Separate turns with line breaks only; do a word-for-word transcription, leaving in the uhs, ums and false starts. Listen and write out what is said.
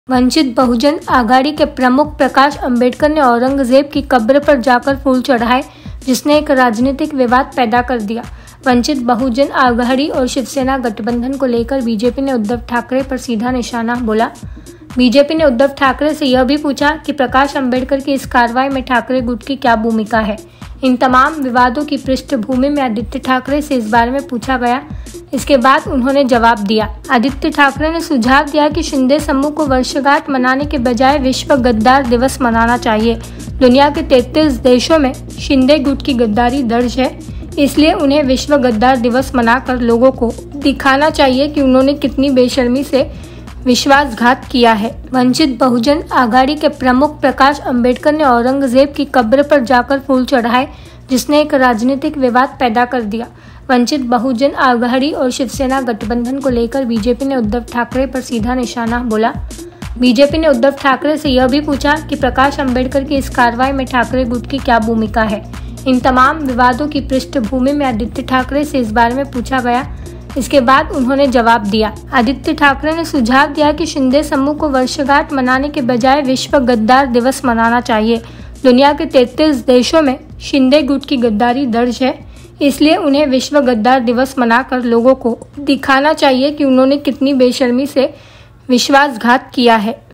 वंचित बहुजन आघाड़ी के प्रमुख प्रकाश अंबेडकर ने औरंगजेब की कब्र पर जाकर फूल चढ़ाए, जिसने एक राजनीतिक विवाद पैदा कर दिया। वंचित बहुजन आघाड़ी और शिवसेना गठबंधन को लेकर बीजेपी ने उद्धव ठाकरे पर सीधा निशाना बोला। बीजेपी ने उद्धव ठाकरे से यह भी पूछा कि प्रकाश अंबेडकर की इस कार्रवाई में ठाकरे गुट की क्या भूमिका है। इन तमाम विवादों की पृष्ठभूमि में आदित्य ठाकरे से इस बारे में पूछा गया। इसके बाद उन्होंने जवाब दिया। आदित्य ठाकरे ने सुझाव दिया कि शिंदे समूह को वर्षगांठ मनाने के बजाय विश्व गद्दार दिवस मनाना चाहिए। दुनिया के तैंतीस देशों में शिंदे गुट की गद्दारी दर्ज है, इसलिए उन्हें विश्व गद्दार दिवस मनाकर लोगों को दिखाना चाहिए कि उन्होंने कितनी बेशर्मी से विश्वासघात किया है। वंचित बहुजन आघाड़ी के प्रमुख प्रकाश अंबेडकर ने औरंगजेब की कब्र पर जाकर फूल चढ़ाए, जिसने एक राजनीतिक विवाद पैदा कर दिया। वंचित बहुजन आघाड़ी और शिवसेना गठबंधन को लेकर बीजेपी ने उद्धव ठाकरे पर सीधा निशाना बोला। बीजेपी ने उद्धव ठाकरे से यह भी पूछा कि प्रकाश अंबेडकर की इस कार्रवाई में ठाकरे गुट की क्या भूमिका है। इन तमाम विवादों की पृष्ठभूमि में आदित्य ठाकरे से इस बारे में पूछा गया। इसके बाद उन्होंने जवाब दिया। आदित्य ठाकरे ने सुझाव दिया कि शिंदे समूह को वर्षगांठ मनाने के बजाय विश्व गद्दार दिवस मनाना चाहिए। दुनिया के तैंतीस देशों में शिंदे गुट की गद्दारी दर्ज है, इसलिए उन्हें विश्व गद्दार दिवस मनाकर लोगों को दिखाना चाहिए कि उन्होंने कितनी बेशर्मी से विश्वासघात किया है।